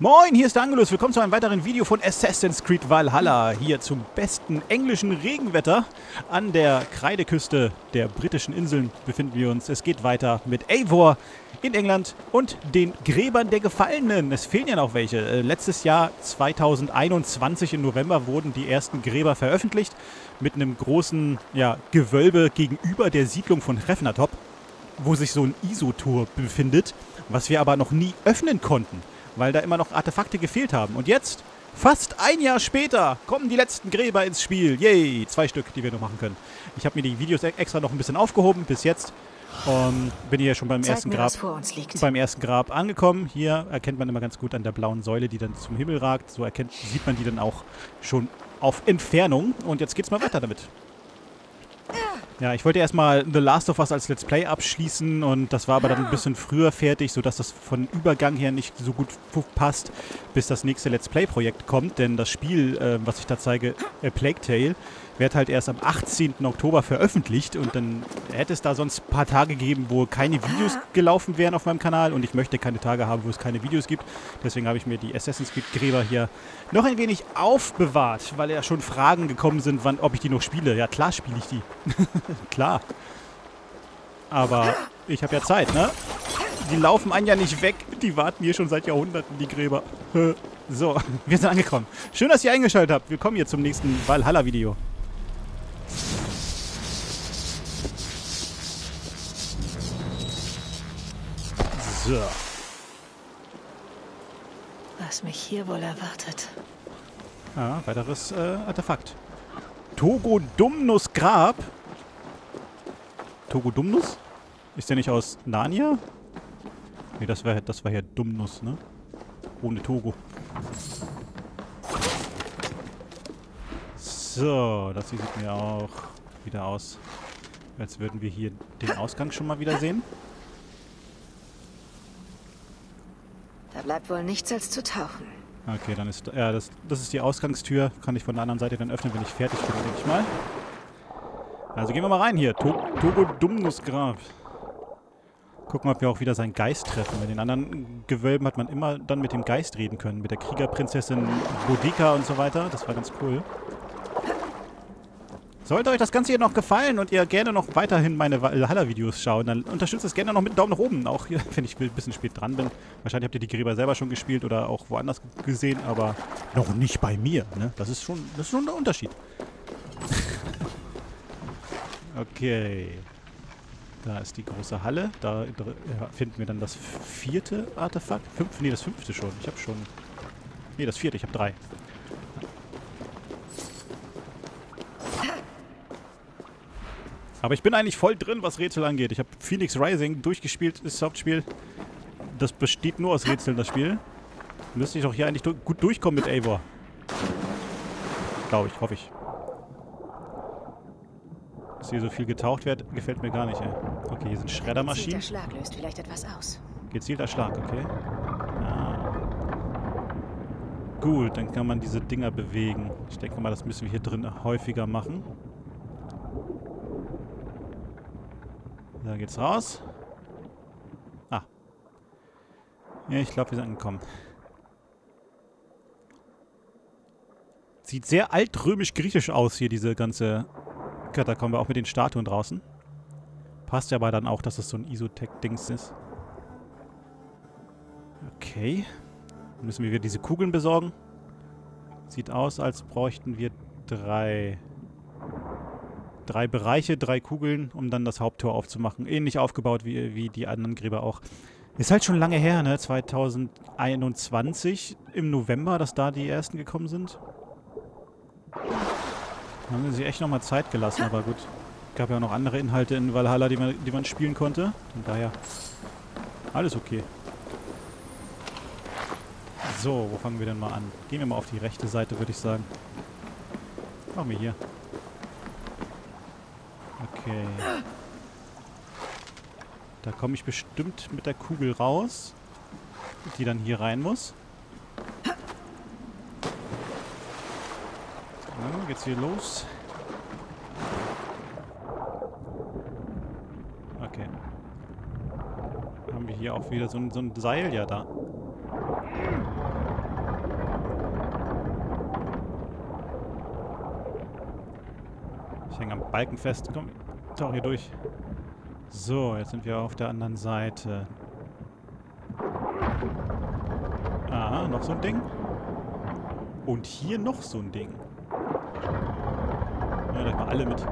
Moin, hier ist der Angelus. Willkommen zu einem weiteren Video von Assassin's Creed Valhalla. Hier zum besten englischen Regenwetter an der Kreideküste der britischen Inseln befinden wir uns. Es geht weiter mit Eivor in England und den Gräbern der Gefallenen. Es fehlen ja noch welche. Letztes Jahr, 2021 im November, wurden die ersten Gräber veröffentlicht mit einem großen Gewölbe gegenüber der Siedlung von Hrefnatop, wo sich so ein Isotor befindet, was wir aber noch nie öffnen konnten, weil da immer noch Artefakte gefehlt haben. Und jetzt, fast ein Jahr später, kommen die letzten Gräber ins Spiel. Yay, 2 Stück, die wir noch machen können. Ich habe mir die Videos extra noch ein bisschen aufgehoben bis jetzt. Bin hier schon beim ersten Grab angekommen. Hier erkennt man immer ganz gut an der blauen Säule, die dann zum Himmel ragt. So sieht man die dann auch schon auf Entfernung. Und jetzt geht's mal weiter damit. Ja, ich wollte erstmal The Last of Us als Let's Play abschließen und das war aber dann ein bisschen früher fertig, sodass das von Übergang her nicht so gut passt, bis das nächste Let's Play-Projekt kommt. Denn das Spiel, was ich da zeige, Plague Tale, wird halt erst am 18. Oktober veröffentlicht und dann hätte es da sonst ein paar Tage gegeben, wo keine Videos gelaufen wären auf meinem Kanal und ich möchte keine Tage haben, wo es keine Videos gibt. Deswegen habe ich mir die Assassin's Creed Gräber hier noch ein wenig aufbewahrt, weil ja schon Fragen gekommen sind, ob ich die noch spiele. Ja, klar spiele ich die. Klar. Aber ich habe ja Zeit, ne? Die laufen einen ja nicht weg. Die warten hier schon seit Jahrhunderten, die Gräber. So, wir sind angekommen. Schön, dass ihr eingeschaltet habt. Wir kommen hier zum nächsten Valhalla-Video. So. Was mich hier wohl erwartet. Ah, weiteres Artefakt. Togodumnus Grab. Togodumnus? Ist der nicht aus Narnia? Ne, das war ja Dumnus, ne? Ohne Togo. So, das hier sieht mir auch wieder aus, als würden wir hier den Ausgang schon mal wieder sehen. Da bleibt wohl nichts als zu tauchen. Okay, dann ist... Ja, das ist die Ausgangstür. Kann ich von der anderen Seite dann öffnen, wenn ich fertig bin, denke ich mal. Also gehen wir mal rein hier. Togodumnus Grab. Gucken, ob wir auch wieder seinen Geist treffen. Bei den anderen Gewölben hat man immer dann mit dem Geist reden können. Mit der Kriegerprinzessin Boudica und so weiter. Das war ganz cool. Sollte euch das Ganze hier noch gefallen und ihr gerne noch weiterhin meine Valhalla-Videos schauen, dann unterstützt es gerne noch mit einem Daumen nach oben. Auch hier, wenn ich ein bisschen spät dran bin. Wahrscheinlich habt ihr die Gräber selber schon gespielt oder auch woanders gesehen, aber noch nicht bei mir. Ne? Das ist schon der Unterschied. Okay. Da ist die große Halle. Da finden wir dann das 4. Artefakt. Das 5. schon. Ich habe schon... Ne, das 4. Ich habe 3. Aber ich bin eigentlich voll drin, was Rätsel angeht. Ich habe Phoenix Rising durchgespielt, das Hauptspiel. Das besteht nur aus Rätseln, das Spiel. Müsste ich doch hier eigentlich gut durchkommen mit Eivor. Glaube ich, hoffe ich. Dass hier so viel getaucht wird, gefällt mir gar nicht, ey. Okay, hier sind Schreddermaschinen. Gezielter Schlag löst vielleicht etwas aus. Gezielter Schlag, okay. Ah. Gut, dann kann man diese Dinger bewegen. Ich denke mal, das müssen wir hier drin häufiger machen. Da geht's raus. Ah. Ja, ich glaube, wir sind angekommen. Sieht sehr altrömisch-griechisch aus hier, diese ganze Katakombe, auch mit den Statuen draußen. Passt ja aber dann auch, dass es so ein Isotech-Dings ist. Okay. Dann müssen wir wieder diese Kugeln besorgen. Sieht aus, als bräuchten wir 3 Bereiche, 3 Kugeln, um dann das Haupttor aufzumachen. Ähnlich aufgebaut wie die anderen Gräber auch. Ist halt schon lange her, ne? 2021 im November, dass da die ersten gekommen sind. Da haben sie sich echt nochmal Zeit gelassen, aber gut. Gab ja auch noch andere Inhalte in Valhalla, die man spielen konnte. Von daher alles okay. So, wo fangen wir denn mal an? Gehen wir mal auf die rechte Seite, würde ich sagen. Machen wir hier. Okay. Da komme ich bestimmt mit der Kugel raus, die dann hier rein muss. So, geht's hier los. Okay. Haben wir hier auch wieder so ein Seil ja da. hänge am Balken fest. Komm, tauch hier durch. So, jetzt sind wir auf der anderen Seite. Ah, noch so ein Ding. Und hier noch so ein Ding. Ja, da mal alle mit.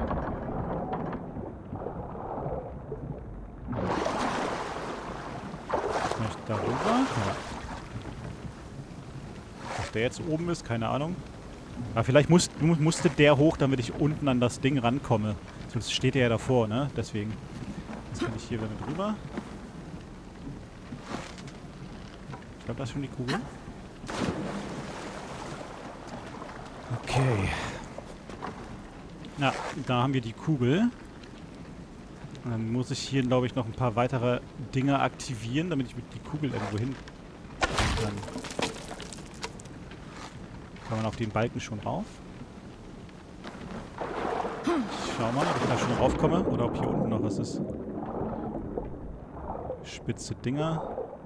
Vielleicht da rüber? Ja. Ob der jetzt oben ist, keine Ahnung. Aber vielleicht musste der hoch, damit ich unten an das Ding rankomme. Sonst steht der ja davor, ne? Deswegen. Jetzt kann ich hier wieder mit rüber. Ich glaube, das ist schon die Kugel. Okay. Ja, da haben wir die Kugel. Dann muss ich hier, glaube ich, noch ein paar weitere Dinge aktivieren, damit ich mit die Kugel irgendwo hin kann. Kann man auf den Balken schon rauf? Ich schau mal, ob ich da schon raufkomme oder ob hier unten noch was ist. Spitze Dinger.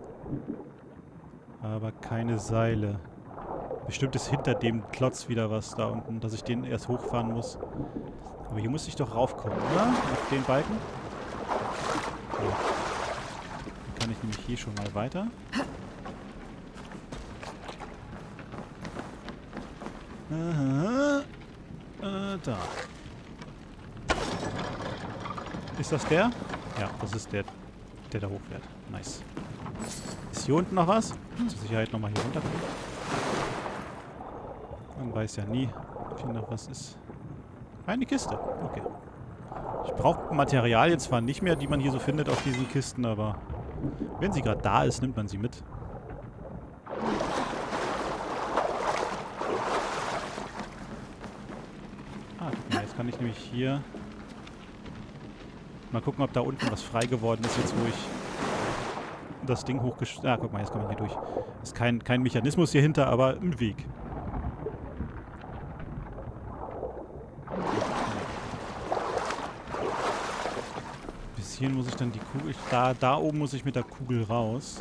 Aber keine Seile. Bestimmt ist hinter dem Klotz wieder was da unten, dass ich den erst hochfahren muss. Aber hier muss ich doch raufkommen, oder? Auf den Balken? Ja. Dann kann ich nämlich hier schon mal weiter. Da. Ist das der? Ja, das ist der da hochfährt. Nice. Ist hier unten noch was? Zur Sicherheit nochmal hier runter. Man weiß ja nie, ob hier noch was ist. Eine Kiste. Okay. Ich brauche Materialien zwar nicht mehr, die man hier so findet auf diesen Kisten, aber wenn sie gerade da ist, nimmt man sie mit. Ah, guck mal, jetzt kann ich nämlich hier mal gucken, ob da unten was frei geworden ist, jetzt wo ich das Ding hochgestellt... Ah, guck mal, jetzt kann man hier durch. Ist kein Mechanismus hier hinter, aber ein Weg. Bis hierhin muss ich dann die Kugel... Da oben muss ich mit der Kugel raus.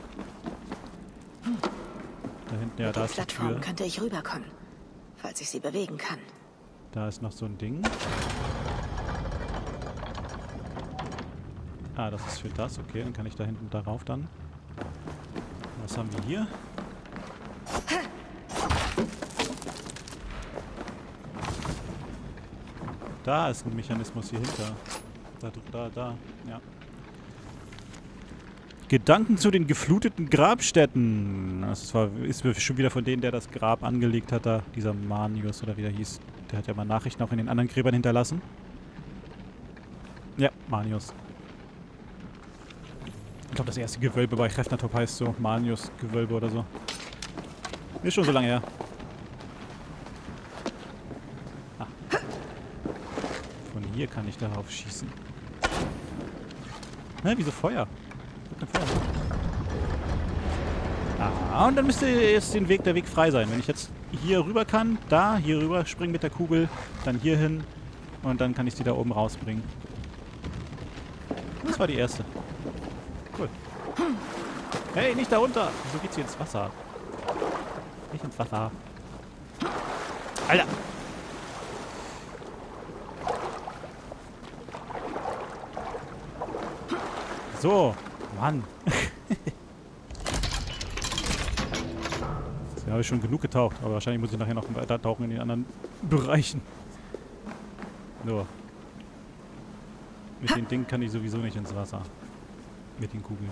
Da hinten, ja, da ist die Tür. Könnte ich rüberkommen, falls ich sie bewegen kann. Da ist noch so ein Ding. Ah, das ist für das. Okay, dann kann ich da hinten darauf dann. Was haben wir hier? Da ist ein Mechanismus hier hinter. Da, ja. Gedanken zu den gefluteten Grabstätten. Das ist schon wieder von denen, der das Grab angelegt hat, da. Dieser Manius oder wie der hieß. Der hat ja mal Nachrichten auch in den anderen Gräbern hinterlassen. Ja, Manius. Ich glaube, das erste Gewölbe bei Hrefnatop heißt so Manius-Gewölbe oder so. Ist schon so lange her. Ah. Von hier kann ich darauf schießen. Hä, wieso Feuer? Ah, und dann müsste jetzt der Weg frei sein. Wenn ich jetzt hier rüber kann, hier rüber springen mit der Kugel, dann hier hin und dann kann ich sie da oben rausbringen. Das war die erste. Cool. Hey, nicht da runter! Wieso geht's hier ins Wasser? Nicht ins Wasser. Alter! So, Mann. Jetzt habe ich schon genug getaucht, aber wahrscheinlich muss ich nachher noch weiter tauchen in den anderen Bereichen. So. Mit den Dingen kann ich sowieso nicht ins Wasser. Mit den Kugeln.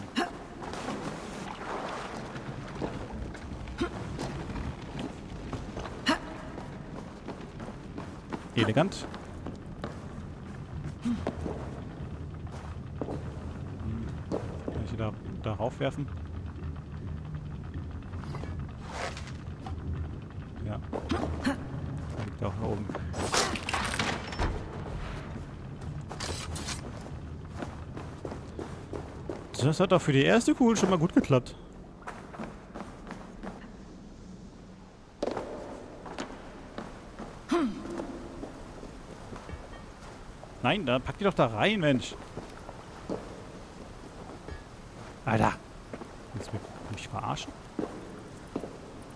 Elegant. Kann ich da raufwerfen? Ja. Da liegt auch da oben. Das hat doch für die erste Kugel schon mal gut geklappt. Nein, dann pack die doch da rein, Mensch. Alter. Willst du mich verarschen?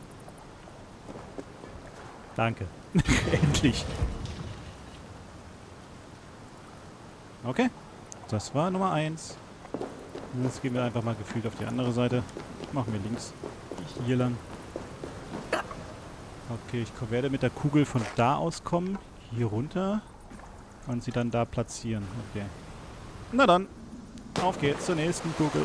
Danke. Endlich. Okay. Das war Nummer 1. Jetzt gehen wir einfach mal gefühlt auf die andere Seite. Machen wir links. Hier lang. Okay, ich werde mit der Kugel von da aus kommen. Hier runter. Und sie dann da platzieren. Okay. Na dann. Auf geht's zur nächsten Kugel.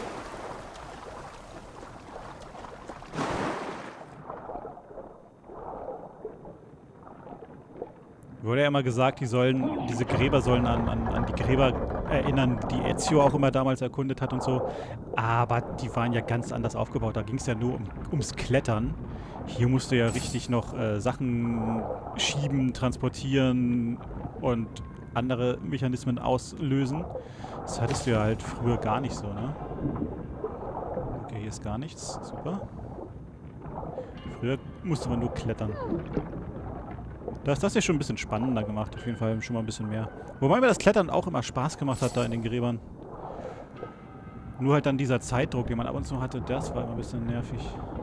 Wurde ja immer gesagt, diese Gräber sollen an die Gräber erinnern, die Ezio auch immer damals erkundet hat und so. Aber die waren ja ganz anders aufgebaut. Da ging es ja nur ums Klettern. Hier musst du ja richtig noch Sachen schieben, transportieren und andere Mechanismen auslösen. Das hattest du ja halt früher gar nicht so, ne? Okay, hier ist gar nichts. Super. Früher musste man nur klettern. Da ist das ja schon ein bisschen spannender gemacht. Auf jeden Fall schon mal ein bisschen mehr. Wobei mir das Klettern auch immer Spaß gemacht hat da in den Gräbern. Nur halt dann dieser Zeitdruck, den man ab und zu hatte, das war immer ein bisschen nervig.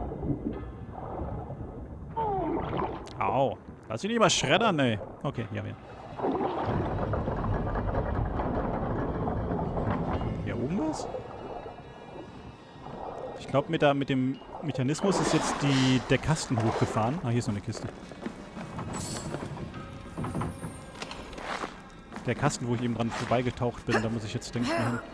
Au. Lass dich nicht mal schreddern, ey. Okay, hier haben wir. Hier oben was? Ich glaube, mit dem Mechanismus ist jetzt der Kasten hochgefahren. Ah, hier ist noch eine Kiste. Der Kasten, wo ich eben dran vorbeigetaucht bin, da muss ich jetzt, denke ich, mal hin.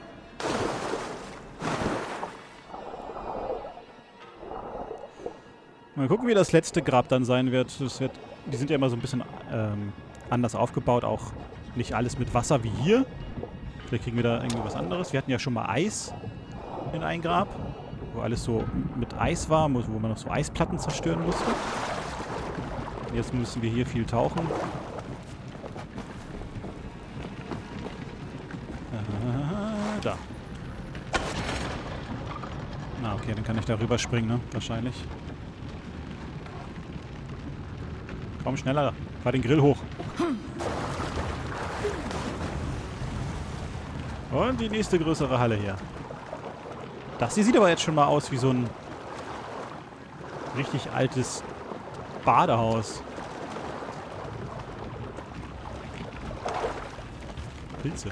Mal gucken, wie das letzte Grab dann sein wird. Die sind ja immer so ein bisschen anders aufgebaut, auch nicht alles mit Wasser wie hier. Vielleicht kriegen wir da irgendwie was anderes. Wir hatten ja schon mal Eis in ein Grab, wo alles so mit Eis war, wo man noch so Eisplatten zerstören musste. Jetzt müssen wir hier viel tauchen. Da. Na, okay, dann kann ich da rüberspringen, ne? Wahrscheinlich. Komm, schneller. Fahr den Grill hoch. Und die nächste größere Halle hier. Das hier sieht aber jetzt schon mal aus wie so ein richtig altes Badehaus. Pilze.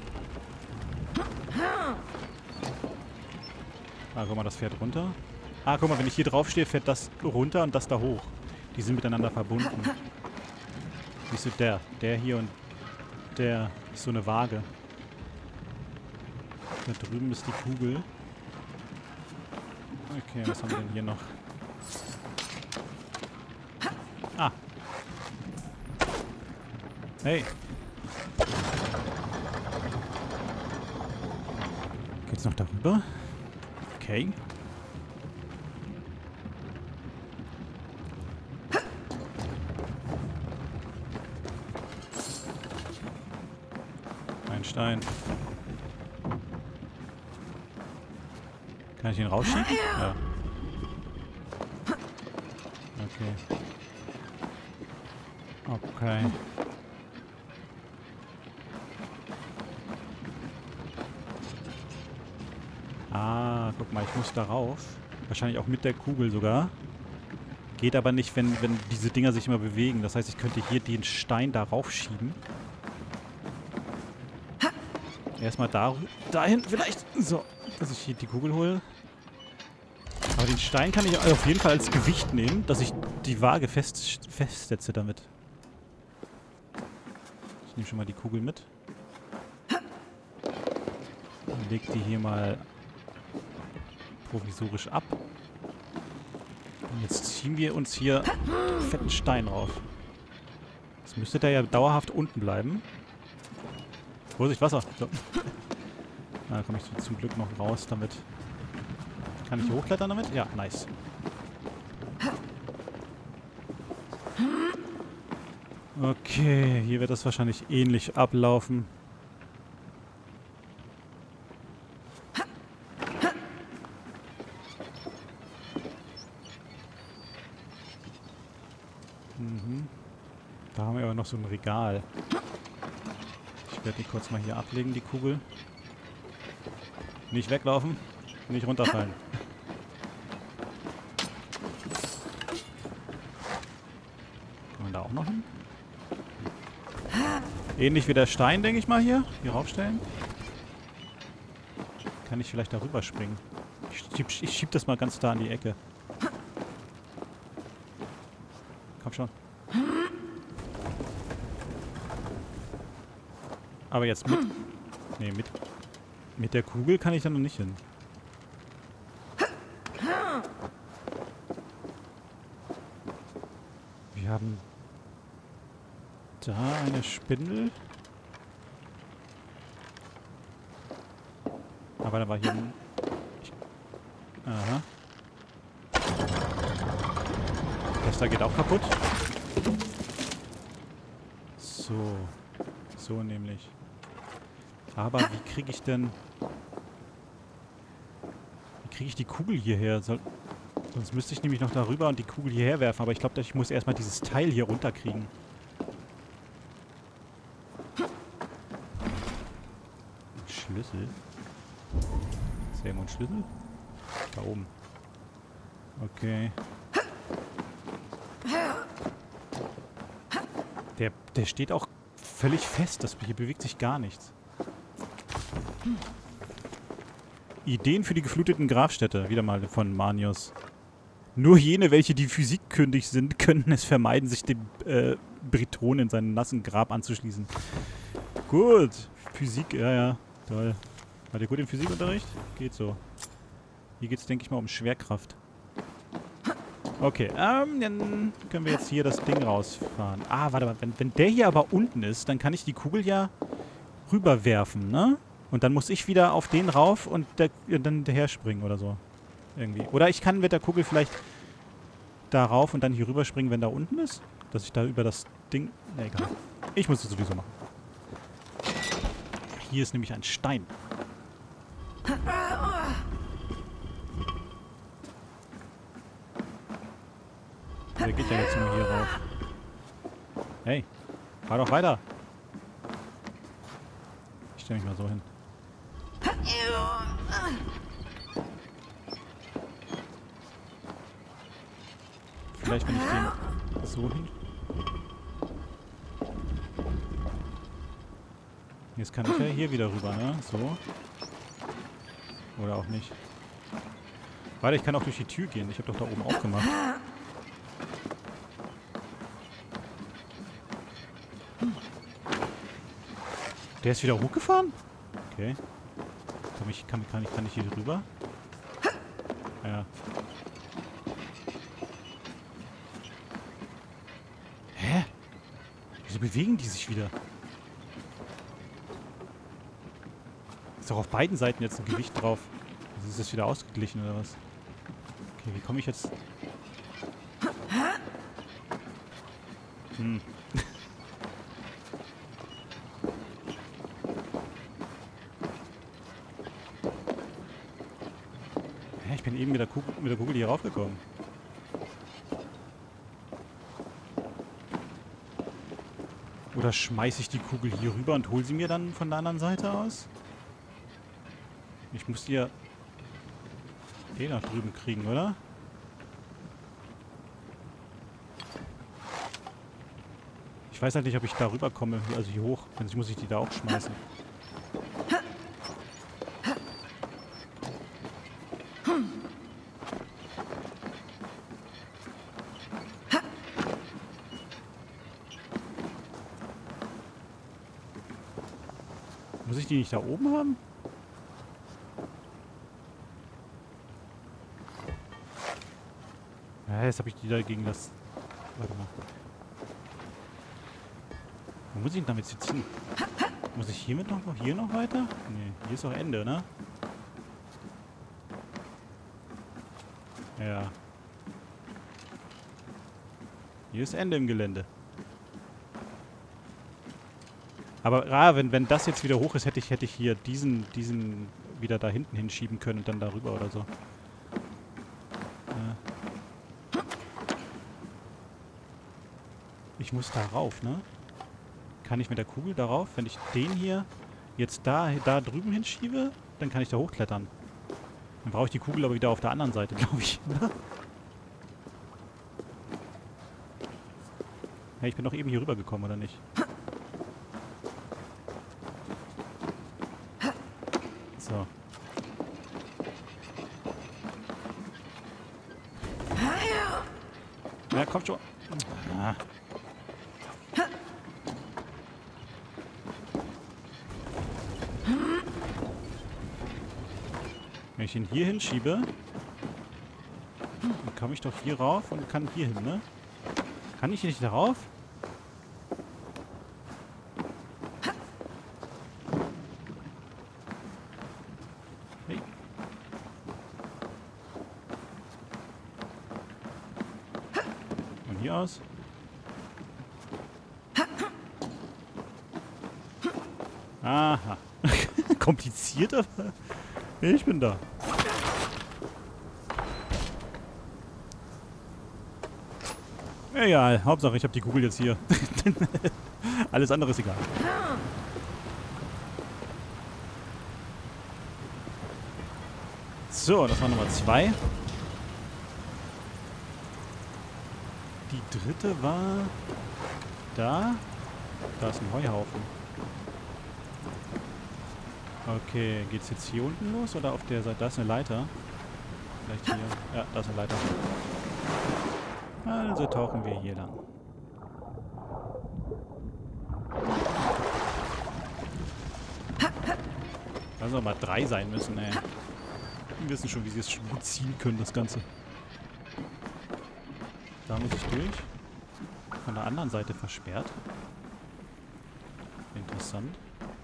Ah, guck mal, das fährt runter. Ah, guck mal, wenn ich hier drauf stehe, fährt das runter und das da hoch. Die sind miteinander verbunden. Siehst du, der hier und der ist so eine Waage. Da drüben ist die Kugel. Okay, was haben wir denn hier noch? Ah. Hey. Geht's noch darüber? Okay. Ein Stein. Kann ich ihn rausschieben? Ja. Okay. Okay. Ah, guck mal, ich muss darauf. Wahrscheinlich auch mit der Kugel sogar. Geht aber nicht, wenn diese Dinger sich immer bewegen. Das heißt, ich könnte hier den Stein darauf schieben. Erstmal dahin vielleicht. So, dass ich hier die Kugel hole. Aber den Stein kann ich auf jeden Fall als Gewicht nehmen, dass ich die Waage festsetze damit. Ich nehme schon mal die Kugel mit. Und leg die hier mal provisorisch ab. Und jetzt ziehen wir uns hier einen fetten Stein drauf. Jetzt müsste der ja dauerhaft unten bleiben. Vorsicht, Wasser. So. Da komme ich zum Glück noch raus damit. Kann ich hier hochklettern damit? Ja, nice. Okay, hier wird das wahrscheinlich ähnlich ablaufen. Da haben wir aber noch so ein Regal. Ich werde die kurz mal hier ablegen, die Kugel. Nicht weglaufen, nicht runterfallen. Kann man da auch noch hin? Ähnlich wie der Stein, denke ich mal hier. Hier raufstellen. Kann ich vielleicht darüber springen. Ich schieb das mal ganz da in die Ecke. Komm schon. Aber jetzt mit... Nee, mit der Kugel kann ich da noch nicht hin. Wir haben da eine Spindel. Aber da war hier ein... Aha. Das da geht auch kaputt. So. So nämlich. Aber wie kriege ich denn... Wie kriege ich die Kugel hierher? Sonst müsste ich nämlich noch darüber und die Kugel hierher werfen. Aber ich glaube, ich muss erstmal dieses Teil hier runterkriegen. Schlüssel? Ist da irgendwo ein Schlüssel? Da oben. Okay. Der steht auch völlig fest. Hier bewegt sich gar nichts. Ideen für die gefluteten Grabstätte. Wieder mal von Manius. Nur jene, welche die Physik kündig sind, können es vermeiden, sich dem Briton in seinem nassen Grab anzuschließen. Gut. Physik, ja. Toll. War der gut im Physikunterricht? Geht so. Hier geht es, denke ich mal, um Schwerkraft. Okay, dann können wir jetzt hier das Ding rausfahren. Ah, warte mal. Wenn der hier aber unten ist, dann kann ich die Kugel ja rüberwerfen, ne? Und dann muss ich wieder auf den rauf und dann hinterher springen oder so. Irgendwie. Oder ich kann mit der Kugel vielleicht da rauf und dann hier rüber springen, wenn da unten ist. Dass ich da über das Ding... Na, egal. Ich muss es sowieso machen. Hier ist nämlich ein Stein. Der geht ja jetzt nur hier rauf. Hey, fahr doch weiter. Ich stelle mich mal so hin. Vielleicht, wenn ich den so hin... Jetzt kann ich ja hier wieder rüber, ne? So. Oder auch nicht. Warte, ich kann auch durch die Tür gehen. Ich habe doch da oben aufgemacht. Der ist wieder hochgefahren? Okay. Kann ich hier rüber? Ja. Hä? Wieso bewegen die sich wieder? Ist doch auf beiden Seiten jetzt ein Gewicht drauf. Also ist das wieder ausgeglichen oder was? Okay, wie komme ich jetzt... Ich bin eben mit der Kugel hier raufgekommen. Oder schmeiße ich die Kugel hier rüber und hole sie mir dann von der anderen Seite aus? Ich muss die ja eh nach drüben kriegen, oder? Ich weiß halt nicht, ob ich da rüber komme, also hier hoch. Sonst muss ich die da auch schmeißen. Muss ich die nicht da oben haben? Ja, jetzt habe ich die da gegen das... Warte mal. Wo muss ich denn damit jetzt hin? Muss ich hiermit noch hier noch weiter? Nee, hier ist doch Ende, ne? Ja. Hier ist Ende im Gelände. Aber wenn das jetzt wieder hoch ist, hätte ich hier diesen wieder da hinten hinschieben können und dann darüber oder so. Ich muss da rauf, ne? Kann ich mit der Kugel darauf? Wenn ich den hier jetzt da drüben hinschiebe, dann kann ich da hochklettern. Dann brauche ich die Kugel aber wieder auf der anderen Seite, glaube ich. Hey, ich bin doch eben hier rüber gekommen, oder nicht? Ja, kommt schon. Ah. Wenn ich ihn hier hinschiebe, dann komme ich doch hier rauf und kann hier hin, ne? Kann ich nicht darauf? Hey. Von hier aus? Aha. Kompliziert, aber ich bin da. Egal, Hauptsache ich habe die Kugel jetzt hier. Alles andere ist egal. So, das war Nummer 2. Die dritte war da. Da ist ein Heuhaufen. Okay, geht's jetzt hier unten los oder auf der Seite? Da ist eine Leiter. Vielleicht hier. Ja, da ist eine Leiter. Also tauchen wir hier lang. Da soll mal 3 sein müssen, ey. Wir wissen schon, wie sie es schon gut ziehen können, das Ganze. Da muss ich durch. Von der anderen Seite versperrt. Interessant.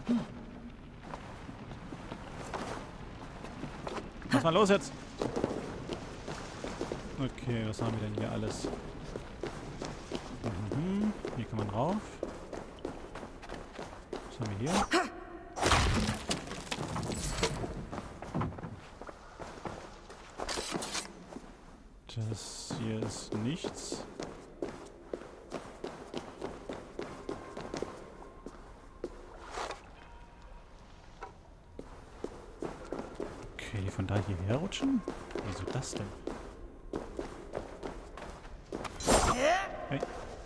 Was mal los jetzt? Okay, was haben wir denn hier alles? Mhm, hier kann man rauf. Was haben wir hier? Das hier ist nichts. Okay, die von da hierher rutschen? Wieso das denn? Hey.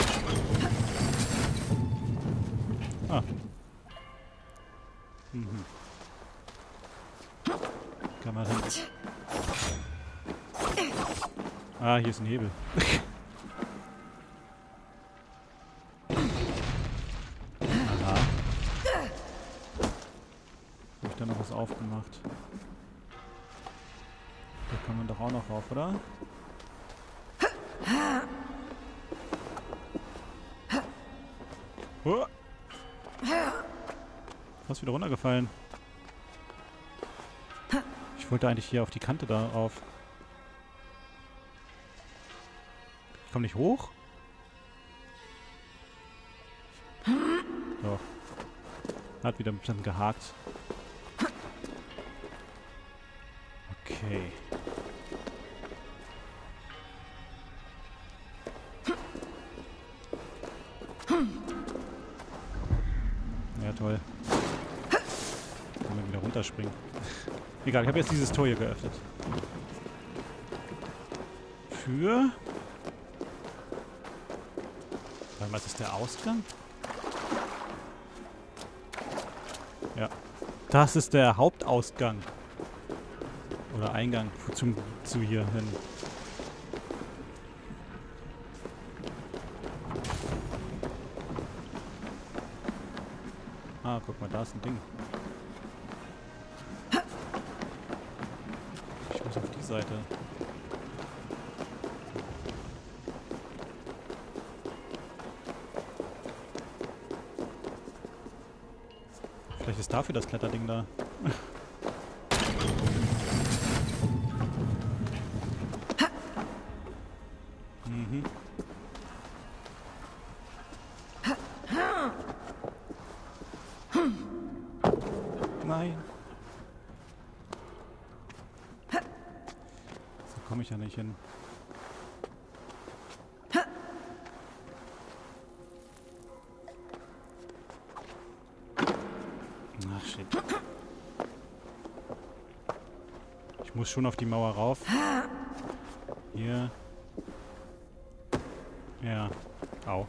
Ah. Mhm. Kann man hin. Ah, hier ist ein Hebel. Aha. Habe ich da noch was aufgemacht? Da kann man doch auch noch rauf, oder? Oh. Fast wieder runtergefallen. Ich wollte eigentlich hier auf die Kante da rauf. Ich komme nicht hoch? Doch. Hat wieder ein bisschen gehakt. Okay. Ja, toll. Können wir wieder runterspringen. Egal, ich habe jetzt dieses Tor hier geöffnet. Für... Was ist der Ausgang? Ja. Das ist der Hauptausgang. Oder Eingang zu hier hin. Ah, guck mal, da ist ein Ding. Ich muss auf die Seite. Vielleicht ist dafür das Kletterding da. Mhm. Nein. So komme ich ja nicht hin. Ach, shit. Ich muss schon auf die Mauer rauf. Hier. Ja. Au.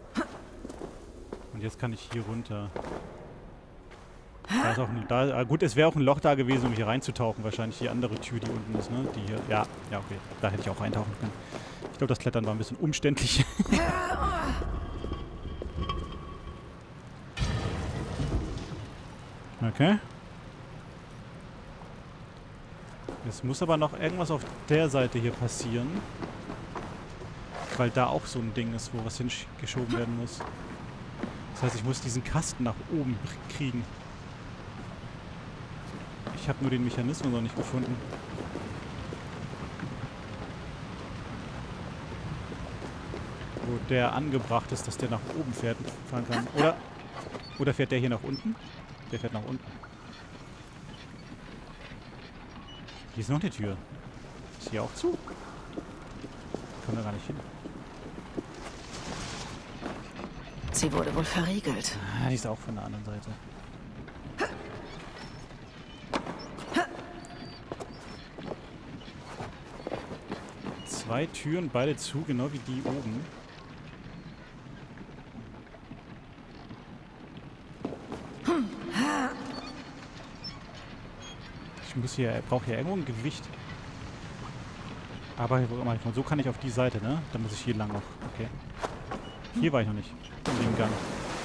Und jetzt kann ich hier runter. Da ist auch ein, gut, es wäre auch ein Loch da gewesen, um hier reinzutauchen. Wahrscheinlich die andere Tür, die unten ist, ne? Die hier. Ja, ja, okay. Da hätte ich auch reintauchen können. Ich glaube, das Klettern war ein bisschen umständlich. Okay. Es muss aber noch irgendwas auf der Seite hier passieren. Weil da auch so ein Ding ist, wo was hingeschoben werden muss. Das heißt, ich muss diesen Kasten nach oben kriegen. Ich habe nur den Mechanismus noch nicht gefunden. Wo der angebracht ist, dass der nach oben fahren kann. Oder fährt der hier nach unten? Der fährt nach unten. Hier ist noch eine Tür. Ist hier auch zu? Kommen wir gar nicht hin. Sie wurde wohl verriegelt. Ah, die ist auch von der anderen Seite. Zwei Türen, beide zu, genau wie die oben. Ich brauche hier irgendwo ein Gewicht. Aber so kann ich auf die Seite, ne? Dann muss ich hier lang noch. Okay. Hier war ich noch nicht. In dem Gang.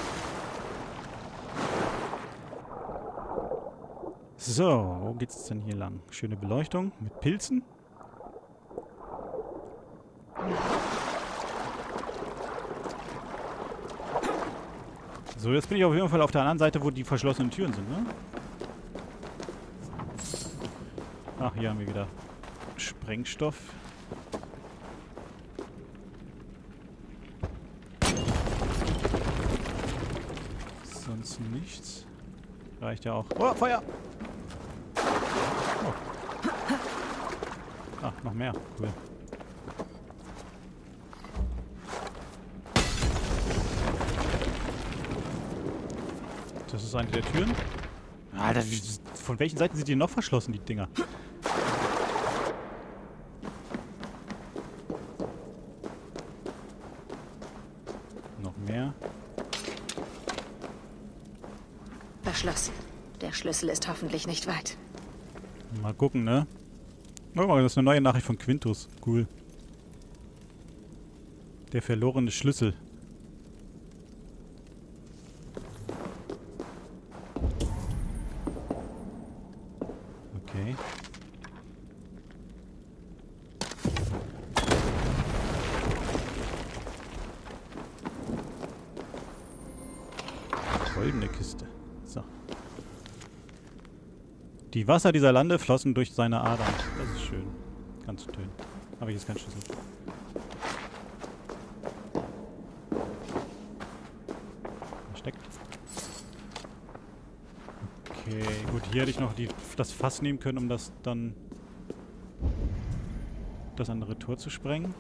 So, wo geht's denn hier lang? Schöne Beleuchtung mit Pilzen. So, jetzt bin ich auf jeden Fall auf der anderen Seite, wo die verschlossenen Türen sind, ne? Ach, hier haben wir wieder Sprengstoff. Sonst nichts. Reicht ja auch. Oh, Feuer! Oh. Ach, noch mehr. Cool. Das ist eine der Türen. Alter, von welchen Seiten sind die noch verschlossen, die Dinger? Noch mehr. Verschlossen. Der Schlüssel ist hoffentlich nicht weit. Mal gucken, ne? Oh, das ist eine neue Nachricht von Quintus. Cool. Der verlorene Schlüssel. Okay. Goldene Kiste. So. Die Wasser dieser Lande flossen durch seine Adern. Das ist schön. Ganz schön. Aber hier ist kein Schlüssel. Versteckt. Okay, gut. Hier hätte ich noch das Fass nehmen können, um das dann das andere Tor zu sprengen.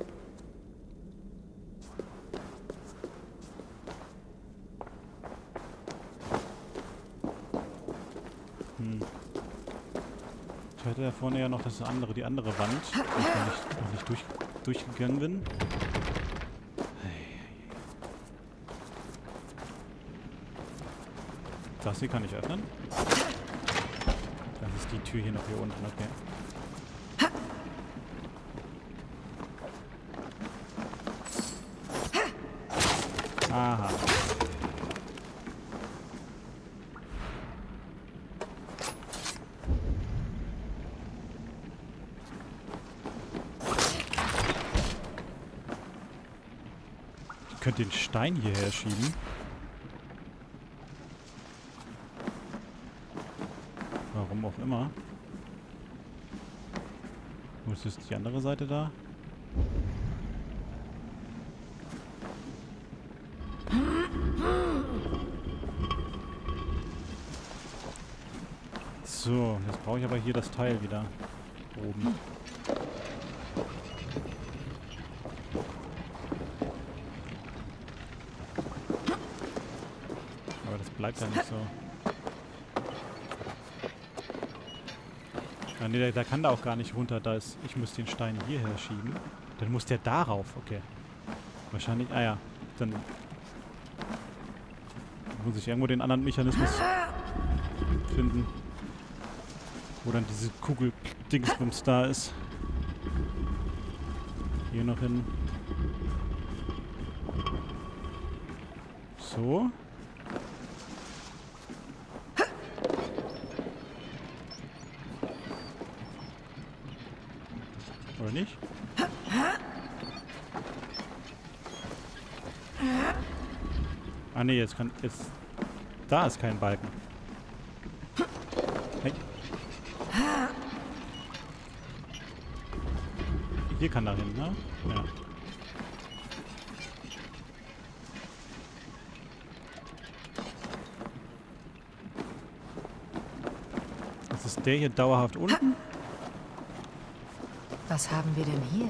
Ich hatte da vorne ja noch die andere Wand, wo ich noch nicht durchgegangen bin. Das hier kann ich öffnen. Das ist die Tür hier noch hier unten, okay. Aha. Ich könnte den Stein hierher schieben. Warum auch immer. Wo ist jetzt die andere Seite da? So, jetzt brauche ich aber hier das Teil wieder. Oben. Aber das bleibt ja nicht so. Ah, nee, der kann da auch gar nicht runter. Ich muss den Stein hierher schieben. Dann muss der darauf. Okay. Wahrscheinlich. Ah ja. Dann muss ich irgendwo den anderen Mechanismus finden. Wo dann diese Kugel-Dingsbums da ist. Hier noch hin. So. Oder nicht? Ah ne, jetzt kann... Jetzt... Da ist kein Balken. Hey. Hier kann da hin, ne? Ja. Jetzt ist der hier dauerhaft unten. Was haben wir denn hier?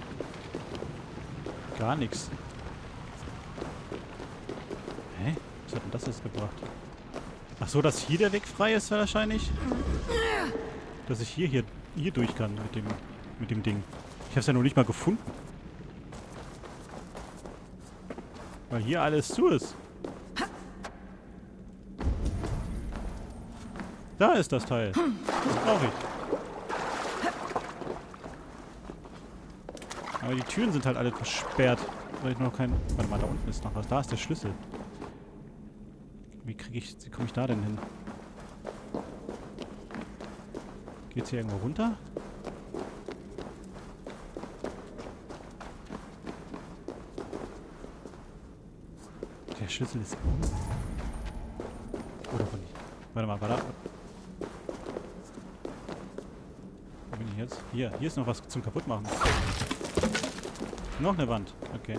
Gar nichts. Hä? Was hat denn das jetzt gebracht? Ach so, dass hier der Weg frei ist wahrscheinlich? Dass ich hier durch kann mit dem Ding. Ich habe es ja noch nicht mal gefunden. Weil hier alles zu ist. Da ist das Teil. Das brauche ich. Aber die Türen sind halt alle versperrt. Weil ich noch kein... Warte mal, da unten ist noch was. Da ist der Schlüssel. Wie komme ich da denn hin? Geht's hier irgendwo runter? Der Schlüssel ist unten. Oder von nicht? Warte mal, warte. Wo bin ich jetzt? Hier ist noch was zum Kaputtmachen. Noch eine Wand. Okay.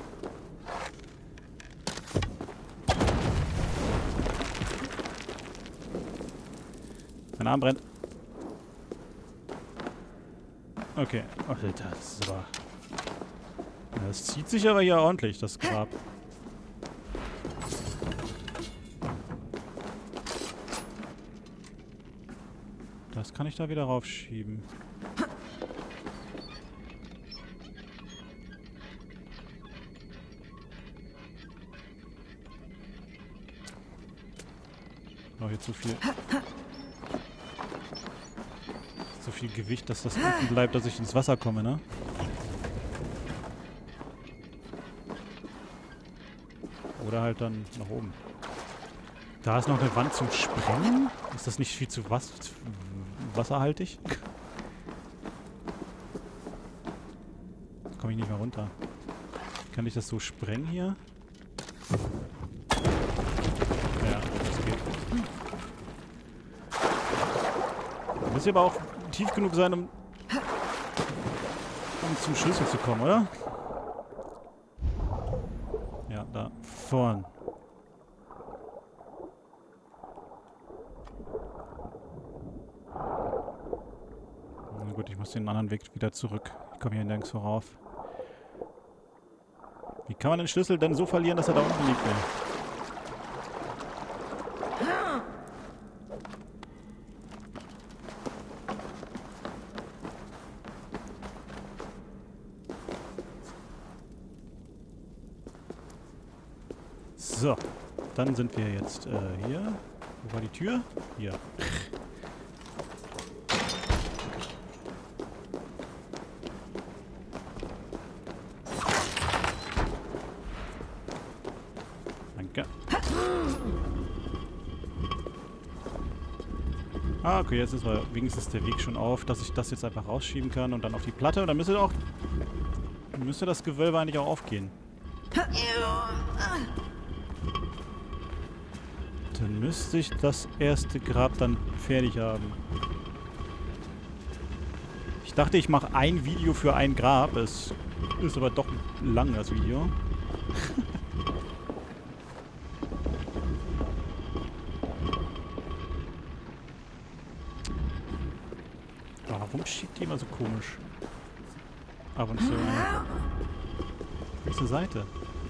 Mein Arm brennt. Okay. Ach, Alter, das ist aber... Ja, das zieht sich aber hier ordentlich, das Grab. Das kann ich da wieder raufschieben. Oh, hier zu viel. So viel Gewicht, dass das unten bleibt, dass ich ins Wasser komme, ne? Oder halt dann nach oben. Da ist noch eine Wand zum Sprengen. Ist das nicht viel zu wasserhaltig? Jetzt komme ich nicht mehr runter. Kann ich das so sprengen hier? Ja, das geht. Muss hier aber auch tief genug sein, um zum Schlüssel zu kommen, oder? Ja, da vorn. Na gut, ich muss den anderen Weg wieder zurück. Ich komme hier nirgends rauf. Wie kann man den Schlüssel denn so verlieren, dass er da unten liegt, ey? So, dann sind wir jetzt hier. Wo war die Tür? Hier. Danke. Ah, okay, jetzt ist wenigstens der Weg schon auf, dass ich das jetzt einfach rausschieben kann und dann auf die Platte. Und dann müsste das Gewölbe eigentlich auch aufgehen. Dann müsste ich das erste Grab dann fertig haben. Ich dachte, ich mache ein Video für ein Grab. Es ist aber doch lang, das Video. Warum schiebt die immer so komisch? Ab und zu. Nächste Seite.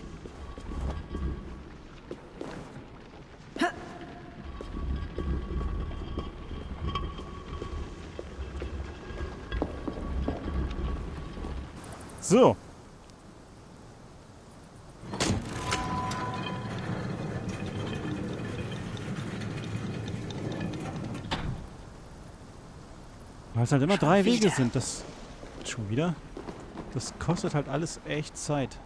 So. Weil es halt immer 3 Wege sind, das... Schon wieder? Das kostet halt alles echt Zeit.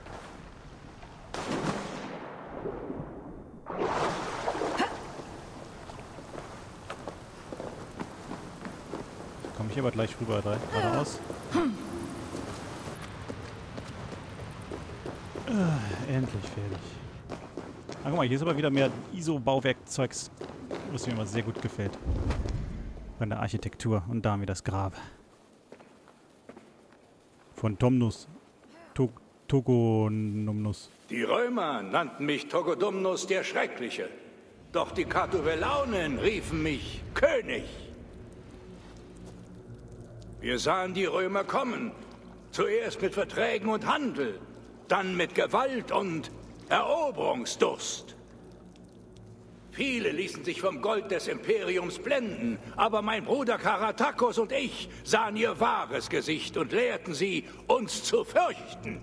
Komme ich aber gleich rüber, geradeaus. Endlich fertig. Ah, guck mal, hier ist aber wieder mehr ISO-Bauwerkzeugs, was mir immer sehr gut gefällt. Von der Architektur. Und da haben wir das Grab. Von Domnus. Togonumnus. Die Römer nannten mich Togodumnus der Schreckliche. Doch die Kartuvellaunen riefen mich König. Wir sahen die Römer kommen. Zuerst mit Verträgen und Handel, dann mit Gewalt und Eroberungsdurst. Viele ließen sich vom Gold des Imperiums blenden, aber mein Bruder Karatakos und ich sahen ihr wahres Gesicht und lehrten sie, uns zu fürchten.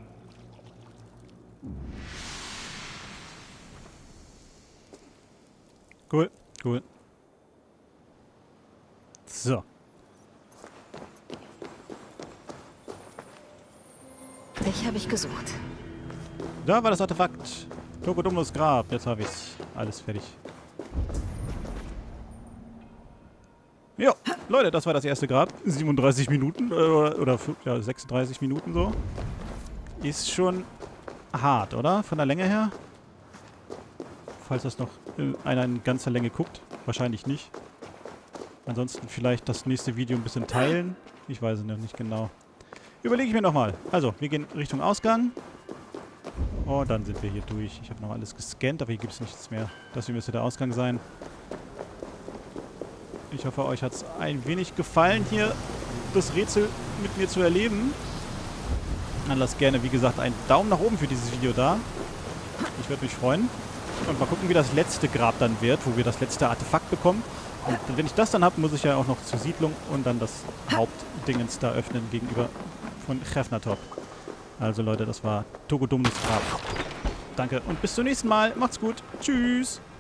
Cool, cool. So. Dich habe ich gesucht. Da war das Artefakt. Togodumnus Grab. Jetzt habe ich's. Alles fertig. Ja, Leute, das war das erste Grab. 37 Minuten oder ja, 36 Minuten so. Ist schon hart, oder? Von der Länge her? Falls das noch einer in ganzer Länge guckt. Wahrscheinlich nicht. Ansonsten vielleicht das nächste Video ein bisschen teilen. Ich weiß es noch nicht genau. Überlege ich mir nochmal. Also, wir gehen Richtung Ausgang. Und dann sind wir hier durch. Ich habe noch alles gescannt, aber hier gibt es nichts mehr. Das hier müsste der Ausgang sein. Ich hoffe, euch hat es ein wenig gefallen, hier das Rätsel mit mir zu erleben. Dann lasst gerne, wie gesagt, einen Daumen nach oben für dieses Video da. Ich würde mich freuen. Und mal gucken, wie das letzte Grab dann wird, wo wir das letzte Artefakt bekommen. Und wenn ich das dann habe, muss ich ja auch noch zur Siedlung und dann das Hauptdingens da öffnen gegenüber von Hrefnatop. Also Leute, das war Togodumnus Grab. Danke und bis zum nächsten Mal. Macht's gut. Tschüss.